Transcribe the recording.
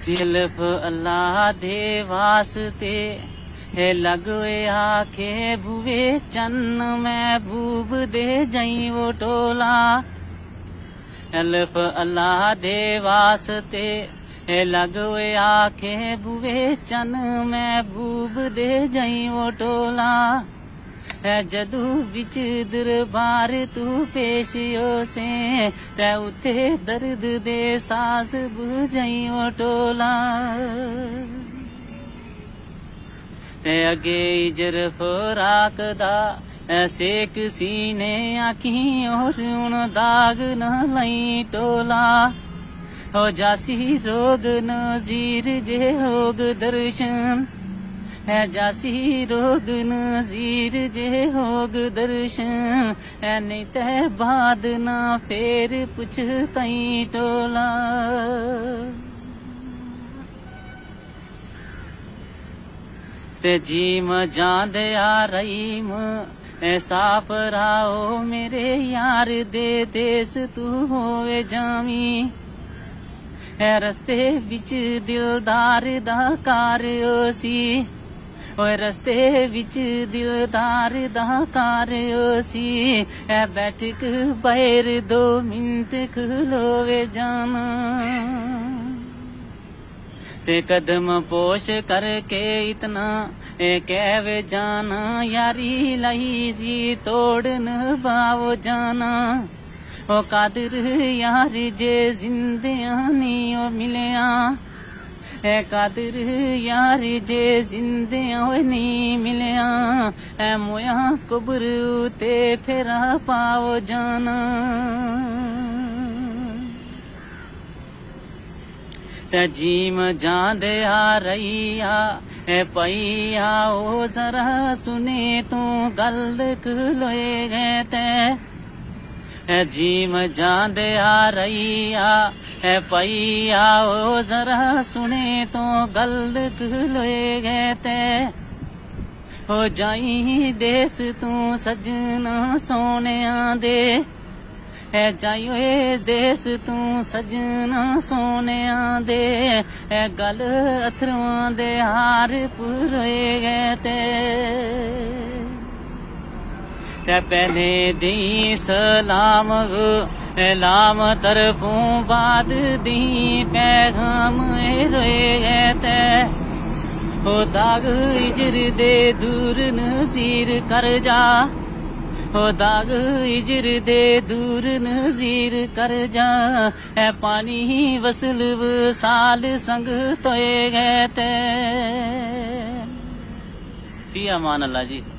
सिर्फ अल्लाह दे वास्ते है लगवे आखे बुए चन्न महबूब दे जई वो टोला। सिर्फ अल्लाह दे वास्ते है लगवे आखे बुए चन्न महबूब दे जई वो टोला। है जदू बिच दरबार तू पेश हो से तै उते दर्द दे साज बुझई ओ टोला। ते अगे इजर फराक दा सेक सीने आखी और उन दाग न लई टोला। हो जासी रोग नजीर जे होग दर्शन है जासी रोग नजीर जे होग दर्शन है नहीं ते बाद ना फेर पुछ तई टोला। ते जीम जांद आ रहीम ऐसा पराओ मेरे यार दे देस तू होवे जामी। है रस्ते बिच दिलदार दा कार ओसी ओए रस्ते विच दिलदार दा कार ओसी है बैठक बैर 2 मिनट खलोवे जाना। ते कदम पोश करके इतना कहवे जाना यारी लही सी तोड़न पाओ जाना। ओ कादिर यार जे जिंदयानी ओ मिलया है कादिर यार जे जिंदया नहीं मिलया है मोया कुबर ते फेरा पाओ जाना। ते जीम जांद आ रही है पैया ओ जरा सुने तू गल खलोए गए ते। है जीम जांद आ रही है पैया ओ जरा सुने तो गल खलोए गए ते। हो जाई देस तू सजना सोने दे है जाई देस तू सजना सोने दे है गल अथरुआं दे हार पुरोए गए ते। ते पहले दी सलाम लाम तरफों बाद दी पैगाम रोए गए ते। हो दाग इजर दे दूर नजीर कर जा हो दाग इजर दे दूर नजीर कर जा है पानी वसल साल संग तोए गए ते। फी अमान अल्लाह जी।